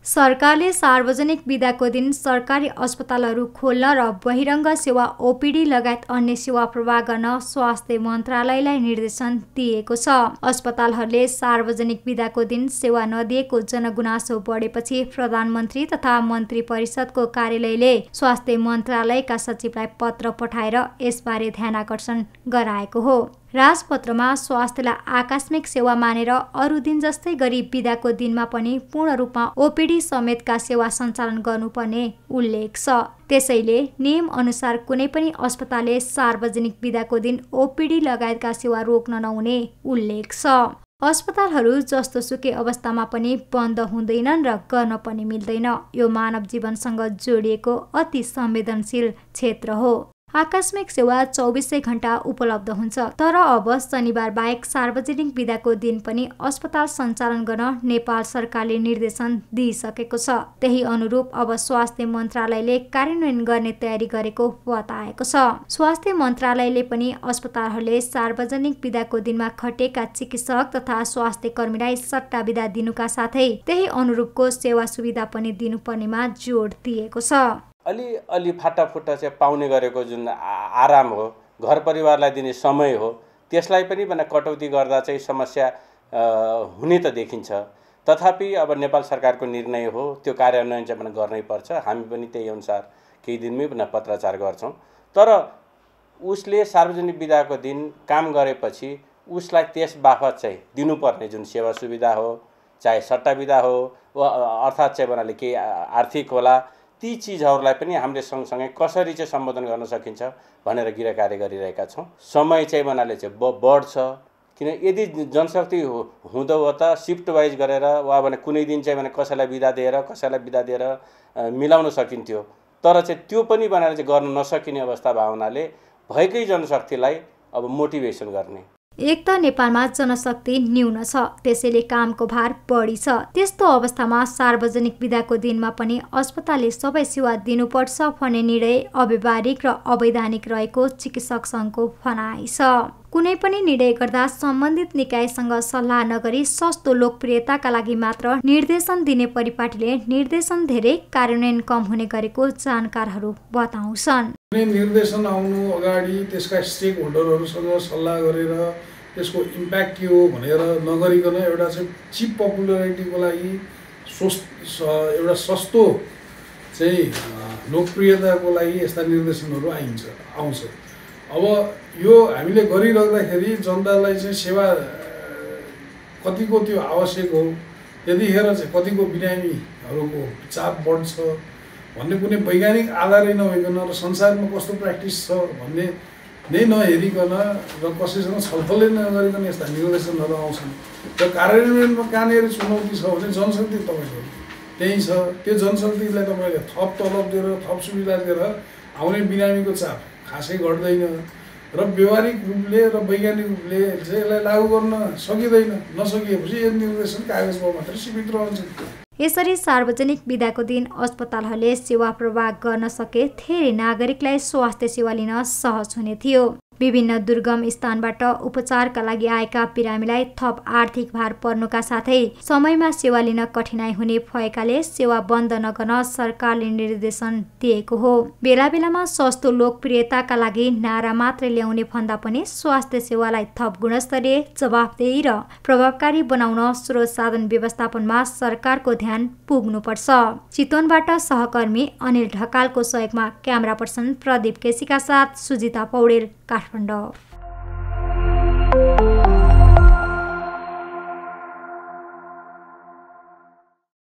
सरकारले सार्वजनिक बिदाको दिन सरकारी अस्पतालहरू खोल्न र बहिरङ्ग सेवा ओपिडी लगायत अन्य सेवा प्रवाह गर्न स्वास्थ्य मन्त्रालयलाई निर्देशन दिएको छ। अस्पतालहरूले सार्वजनिक बिदाको दिन सेवा नदिएको जनगुनासो बढेपछि प्रधानमन्त्री तथा मन्त्री परिषदको कार्यालयले स्वास्थ्य मन्त्रालयका सचिवलाई पत्र पठाएर यसबारे ध्यानाकर्षण गराएको हो। राजपत्रमा स्वास्थ्यलाई आकस्मिक सेवा मानेर अरू दिन जस्तै गरी बिदाको दिनमा पनि पूर्ण रूपमा ओपिडी समेतका सेवा सञ्चालन गर्नुपर्ने उल्लेख छ। त्यसैले नियम अनुसार कुनै पनि अस्पतालले सार्वजनिक बिदाको दिन ओपिडी लगायतका सेवा रोक्न नहुने उल्लेख छ। अस्पतालहरू जस्तोसुकै अवस्थामा पनि बन्द हुँदैनन् र गर्न पनि मिल्दैन। यो मानव जीवनसँग जोडिएको अति संवेदनशील क्षेत्र हो। आकस्मिक सेवा 24 घण्टा उपलब्ध हुन्छ, तर अब शनिबार बाहेक सार्वजनिक बिदाको दिन पनि अस्पताल सञ्चालन गर्न नेपाल सरकारले निर्देशन दिइसकेको छ। त्यही अनुरूप अब स्वास्थ्य मन्त्रालयले कार्यान्वयन गर्ने तयारी गरेको बताएको छ। स्वास्थ्य मन्त्रालयले पनि अस्पतालहरूले सार्वजनिक बिदाको दिनमा खटेका चिकित्सक तथा स्वास्थ्य कर्मीलाई सट्टा बिदा दिनुका साथै त्यही अनुरूपको सेवा सुविधा पनि दिनुपर्नेमा जोड दिएको छ। अलि फाटाफुट्टा चाहिँ पाउने गरेको जुन आराम हो, घर परिवारलाई दिने समय हो, त्यसलाई पनि कटौती गर्दा चाहिँ समस्या हुने त देखिन्छ। तथापि अब नेपाल सरकारको निर्णय हो, त्यो कार्यान्वयन चाहिँ गर्नै पर्छ। हामी पनि त्यही अनुसार केही दिनमै पत्राचार गर्छौँ। तर उसले सार्वजनिक बिदाको दिन काम गरेपछि उसलाई त्यस बापत चाहिँ दिनुपर्ने जुन सेवा सुविधा हो, चाहे सट्टा बिदा हो अर्थात् चाहिँ केही आर्थिक होला, ती चिजहरूलाई पनि हामीले सँगसँगै कसरी चाहिँ सम्बोधन गर्न सकिन्छ भनेर गिरकार्य गरिरहेका छौँ। समय चाहिँ बढ्छ, किन यदि जनशक्ति हुँदो हो त सिफ्ट वाइज गरेर वा कुनै दिन चाहिँ कसैलाई बिदा दिएर मिलाउन सकिन्थ्यो। तर चाहिँ त्यो पनि चाहिँ गर्न नसकिने अवस्था भावनाले भएकै जनशक्तिलाई अब मोटिभेसन गर्ने। एक त नेपालमा जनशक्ति न्यून छ, त्यसैले कामको भार बढी छ। त्यस्तो अवस्थामा सार्वजनिक बिदाको दिनमा पनि अस्पतालले सबै सेवा दिनुपर्छ भन्ने निर्णय अव्यावहारिक र अवैधानिक रहेको चिकित्सक सङ्घको भनाइ छ। कुनै पनि निर्णय गर्दा सम्बन्धित निकायसँग सल्लाह नगरी सस्तो लोकप्रियताका लागि मात्र निर्देशन दिने परिपाटीले निर्देशन धेरै कार्यान्वयन कम हुने गरेको जानकारहरू बताउँछन्। निर्देशन आउनु अगाडि त्यसका स्टेक होल्डरहरूसँग सल्लाह गरेर त्यसको इम्प्याक्ट के हो भनेर नगरिकन एउटा चाहिँ चिप पपुलरिटीको लागि एउटा सस्तो चाहिँ लोकप्रियताको लागि यस्ता निर्देशनहरू आउँछ। अब यो हामीले गरिराख्दाखेरि जनतालाई चाहिँ सेवा कतिको त्यो आवश्यक हो, यतिखेर चाहिँ कतिको बिरामीहरूको चाप बढ्छ भन्ने कुनै वैज्ञानिक आधारै नभइकन र संसारमा कस्तो प्र्याक्टिस छ भन्ने नै नहेरिकन र कसैसँग छलफलै नगरिकन यस्ता निर्देशनहरू आउँछन्। र कार्यान्वयनमा कहाँनिर चुनौती छ भने जनशक्ति तपाईँको त्यही छ। त्यो जनशक्तिलाई तपाईँले थप तलब दिएर थप सुविधा दिएर आउने बिरामीको चाप खासै घट्दैन र व्यावहारिक रूपले र वैज्ञानिक रूपले चाहिँ यसलाई लागू गर्न सकिँदैन। नसकिएपछि यो निर्देशन कागजमा मात्रै सीमित रहन्छ। यसरी सार्वजनिक बिदाको दिन अस्पतालहरूले सेवा प्रवाह गर्न सके धेरै नागरिकलाई स्वास्थ्य सेवा लिन सहज हुने थियो। विभिन्न दुर्गम स्थानबाट उपचारका लागि आएका बिरामीलाई थप आर्थिक भार पर्नुका साथै समयमा सेवा लिन कठिनाइ हुने भएकाले सेवा बन्द नगर्न सरकारले निर्देशन दिएको हो। बेला बेलामा सस्तो लोकप्रियताका लागि नारा मात्रै ल्याउने भन्दा पनि स्वास्थ्य सेवालाई थप गुणस्तरीय, जवाफदेही र प्रभावकारी बनाउन स्रोत साधन व्यवस्थापनमा सरकारको ध्यान पुग्नुपर्छ। चितवनबाट सहकर्मी अनिल ढकालको सहयोगमा क्यामेरा पर्सन प्रदीप केसीका साथ सुजिता पौडेल, काठमाडौँ।